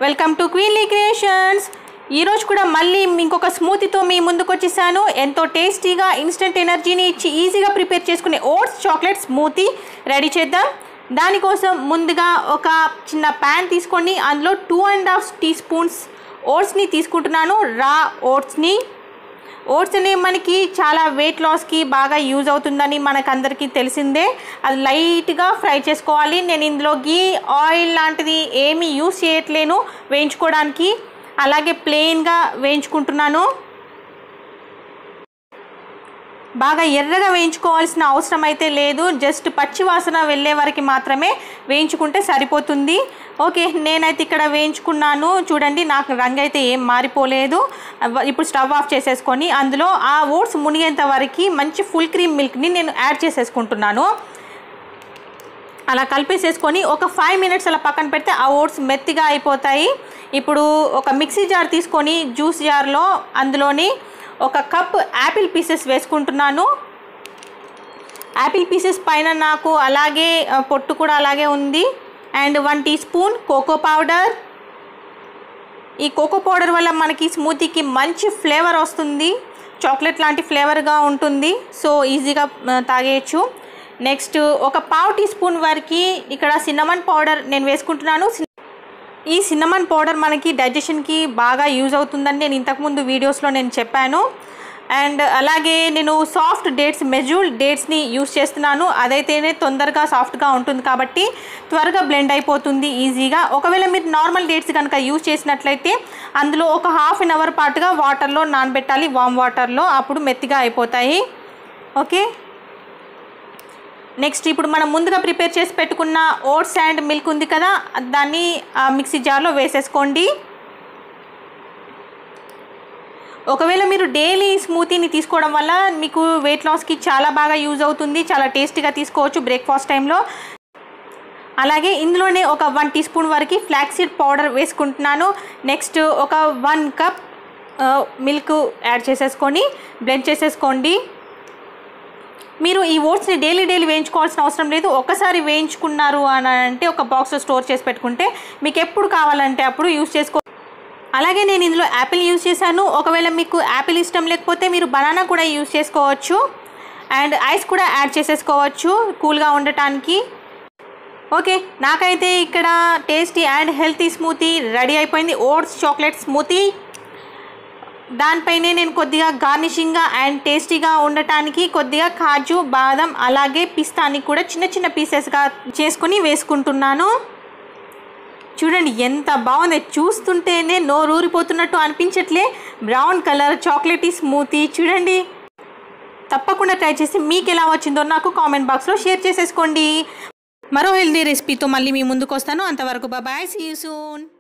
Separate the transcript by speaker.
Speaker 1: Welcome to Queenly creations. ఈరోజు కూడా మళ్ళీ ఇంకొక స్మూతీతో మీ ముందుకు వచ్చేసాను. ఎంతో టేస్టీగా ఇన్స్టెంట్ ఎనర్జీని ఇచ్చి ఈజీగా ప్రిపేర్ చేసుకునే ఓట్స్ చాక్లెట్ స్మూతీ రెడీ చేద్దాం. దానికోసం ముందుగా ఒక చిన్న ప్యాన్ తీసుకొని అందులో 2.5 టీ స్పూన్స్ ఓట్స్ని తీసుకుంటున్నాను. రా ఓట్స్ని. ఓట్స్ అనేవి మనకి చాలా వెయిట్ లాస్కి బాగా యూజ్ అవుతుందని మనకందరికీ తెలిసిందే. అది లైట్గా ఫ్రై చేసుకోవాలి. నేను ఇందులో గీ ఆయిల్ లాంటిది ఏమీ యూజ్ చేయట్లేను వేయించుకోవడానికి. అలాగే ప్లెయిన్గా వేయించుకుంటున్నాను. బాగా ఎర్రగా వేయించుకోవాల్సిన అవసరం అయితే లేదు. జస్ట్ పచ్చి వాసన వెళ్ళే వరకు మాత్రమే వేయించుకుంటే సరిపోతుంది. ఓకే, నేనైతే ఇక్కడ వేయించుకున్నాను. చూడండి, నాకు రంగు అయితే ఏం మారిపోలేదు. ఇప్పుడు స్టవ్ ఆఫ్ చేసేసుకొని అందులో ఆ ఓట్స్ మునిగేంత వరకు మంచి ఫుల్ క్రీమ్ మిల్క్ని నేను యాడ్ చేసేసుకుంటున్నాను. అలా కలిపేసేసుకొని ఒక 5 మినిట్స్ అలా పక్కన పెడితే ఆ ఓట్స్ మెత్తిగా అయిపోతాయి. ఇప్పుడు ఒక మిక్సీ జార్ తీసుకొని జ్యూస్ జార్లో అందులోని ఒక కప్ యాపిల్ పీసెస్ వేసుకుంటున్నాను. యాపిల్ పీసెస్ పైన నాకు అలాగే పొట్టు కూడా అలాగే ఉంది. And 1 teaspoon cocoa powder. ఈ కోకో పౌడర్ వల్ల మనకి స్మూతీకి మంచి ఫ్లేవర్ వస్తుంది. చాక్లెట్ లాంటి ఫ్లేవర్గా ఉంటుంది. సో ఈజీగా తాగేయచ్చు. నెక్స్ట్ ఒక 1/2 టీ స్పూన్ వరకు ఇక్కడ సిన్నమన్ పౌడర్ నేను వేసుకుంటున్నాను. ఈ సిన్నమన్ పౌడర్ మనకి డైజెషన్కి బాగా యూజ్ అవుతుందని నేను ఇంతకుముందు వీడియోస్లో నేను చెప్పాను. అండ్ అలాగే నేను సాఫ్ట్ డేట్స్, మెజూల్ డేట్స్ని యూజ్ చేస్తున్నాను. అదైతేనే తొందరగా సాఫ్ట్గా ఉంటుంది కాబట్టి త్వరగా బ్లెండ్ అయిపోతుంది ఈజీగా. ఒకవేళ మీరు నార్మల్ డేట్స్ కనుక యూజ్ చేసినట్లయితే అందులో ఒక 1/2 అవర్ పాటుగా వాటర్లో నానబెట్టాలి, వామ్ వాటర్లో. అప్పుడు మెత్తిగా అయిపోతాయి. ఓకే, నెక్స్ట్ ఇప్పుడు మనం ముందుగా ప్రిపేర్ చేసి పెట్టుకున్న ఓట్స్ అండ్ మిల్క్ ఉంది కదా, దాన్ని మిక్సీ జార్లో వేసేసుకోండి. ఒకవేళ మీరు డైలీ స్మూతీని తీసుకోవడం వల్ల మీకు వెయిట్ లాస్కి చాలా బాగా యూజ్ అవుతుంది. చాలా టేస్టీగా తీసుకోవచ్చు బ్రేక్ఫాస్ట్ టైంలో. అలాగే ఇందులోనే ఒక 1 టీ స్పూన్ వరకు ఫ్లాక్సీడ్ పౌడర్ వేసుకుంటున్నాను. నెక్స్ట్ ఒక 1 కప్ మిల్క్ యాడ్ చేసేసుకొని బ్లెండ్ చేసేసుకోండి. మీరు ఈ ఓట్స్ని డైలీ వేయించుకోవాల్సిన అవసరం లేదు. ఒకసారి వేయించుకున్నారు అని అంటే ఒక బాక్స్లో స్టోర్ చేసి పెట్టుకుంటే మీకు ఎప్పుడు కావాలంటే అప్పుడు యూజ్ చేసుకో. అలాగే నేను ఇందులో యాపిల్ యూజ్ చేశాను. ఒకవేళ మీకు యాపిల్ ఇష్టం లేకపోతే మీరు బనానా కూడా యూజ్ చేసుకోవచ్చు. అండ్ ఐస్ కూడా యాడ్ చేసేసుకోవచ్చు కూల్గా ఉండటానికి. ఓకే, నాకైతే ఇక్కడ tasty and healthy smoothie ready అయిపోయింది. Oats chocolate smoothie. దానిపైనే నేను కొద్దిగా గార్నిషింగ్గా అండ్ టేస్టీగా ఉండటానికి కొద్దిగా కాజు, బాదం అలాగే పిస్తాని కూడా చిన్న పీసెస్గా చేసుకుని వేసుకుంటున్నాను. చూడండి ఎంత బాగుంది. చూస్తుంటేనే నోరూరిపోతున్నట్టు అనిపించట్లే. బ్రౌన్ కలర్ చాక్లెటీ స్మూతీ చూడండి. తప్పకుండా ట్రై చేసి మీకు ఎలా వచ్చిందో నాకు కామెంట్ బాక్స్లో షేర్ చేసేసుకోండి. మరో హెల్దీ రెసిపీతో మళ్ళీ మీ ముందుకు వస్తాను. అంతవరకు బాయ్, సీ యూ సూన్.